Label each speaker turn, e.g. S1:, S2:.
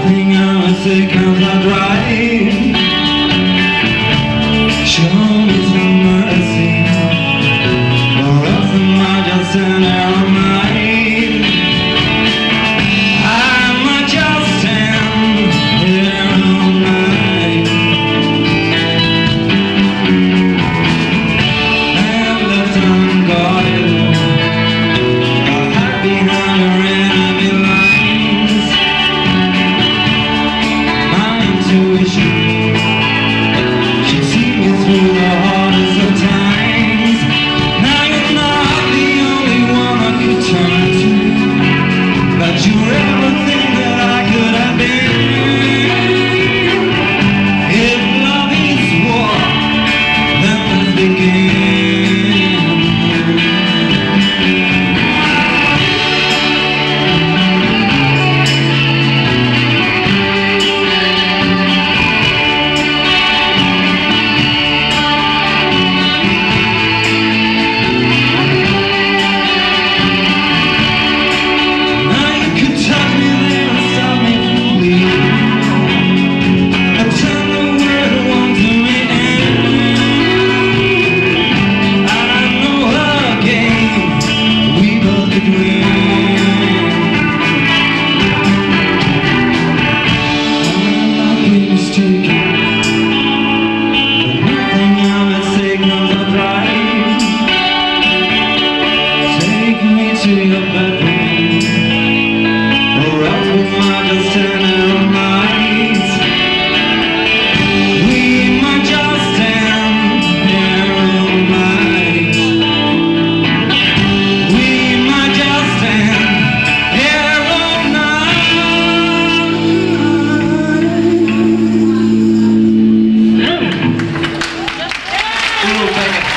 S1: nothing I would say comes out right. Show me some mercy, or else I might just stand there all night. I might just stand here all night. And left unguarded, I hide behind your enemy lines. My intuition, she sees me through the hardest of times. Now you're not the only one I could turn to, but you're everything that I could have been. If love is war, then let's begin. Now you could touch me there and stop me from bleeding. I turn the world on to me and I know her game, we both agree. I'm not being mistaken, but nothing I would say comes out right. Take me to your bedroom, or else we might just stand there all night. We might just stand here all night. We might just stand here all night.
S2: Thank you.